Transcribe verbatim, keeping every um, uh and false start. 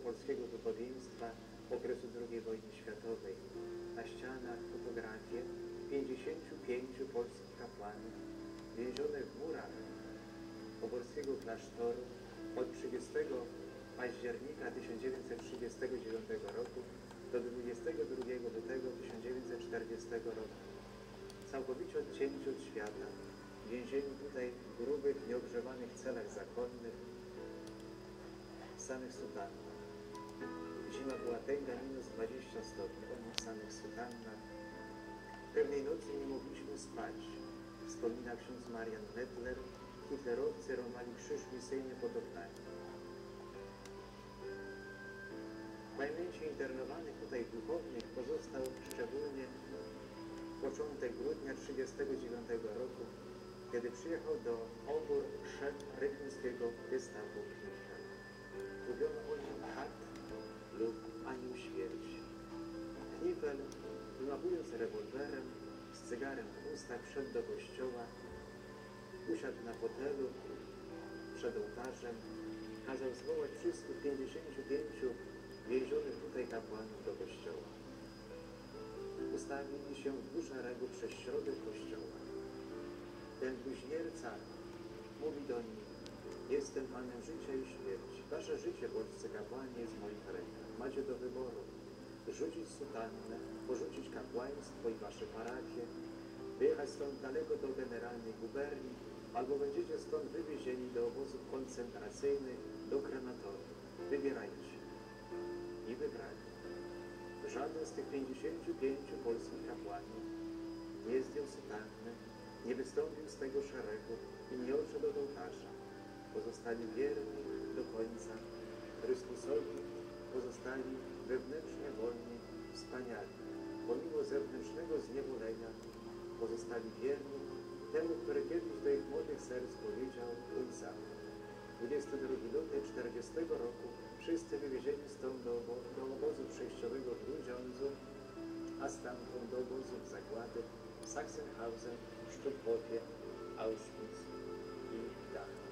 polskiego duchowieństwa okresu drugiej wojny światowej. Na ścianach fotografie pięćdziesięciu pięciu polskich kapłanów więzionych w murach Oborskiego klasztoru od trzydziestego października tysiąc dziewięćset trzydziestego dziewiątego roku do dwudziestego drugiego lutego tysiąc dziewięćset czterdziestego roku. Całkowicie odcięci od świata, więzieni tutaj w grubych, nieogrzewanych celach zakonnych, w samych sutannach. Zima była tęga, minus dwadzieścia stopni, oni w samych sutannach. Pewnej nocy nie mogliśmy spać, wspomina ksiądz Marian Mettler. Hitlerowcy rąbali krzyż misyjny pod oknami. W pamięci internowanych tutaj duchownych pozostał szczególnie początek grudnia tysiąc dziewięćset trzydziestego dziewiątego roku, kiedy przyjechał do Obór szef rybnickiego gestapo Knifel. Mówiono o nim Hat lub Anioł Śmierci. Knifel, wymachując rewolwerem, z cygarem w ustach, wszedł do kościoła, usiadł na fotelu przed ołtarzem, kazał zwołać wszystkich pięćdziesięciu pięciu więzionych tutaj kapłanów do kościoła. Ustawili się w dwóch szeregu przez środek kościoła. Ten bluźnierca mówi do nich: jestem Panem życia i śmierci. Wasze życie, polscy kapłani, jest w moich rękach. Macie do wyboru rzucić sutannę, porzucić kapłaństwo i wasze parafie, wyjechać stąd daleko do generalnej guberni, albo będziecie stąd wywiezieni do obozów koncentracyjnych, do krematorium. Wybierajcie. I wybrali. Żaden z tych pięćdziesięciu pięciu polskich kapłanów nie zdjął sutanny, nie wystąpił z tego szeregu i nie odszedł od ołtarza. Pozostali wierni do końca Chrystusowi, pozostali wewnętrznie wolni, wspaniali. Pomimo zewnętrznego zniewolenia pozostali wierni temu, który kiedyś do ich młodych serc powiedział: pójdź za mną. dwudziestego drugiego lutego tysiąc dziewięćset czterdziestego roku wszyscy wywiezieni stąd do, do obozu przejściowego w Grudziądzu, a stamtąd do obozów zagłady w Sachsenhausen, Stutthoфе, Auschwitz i Dachau.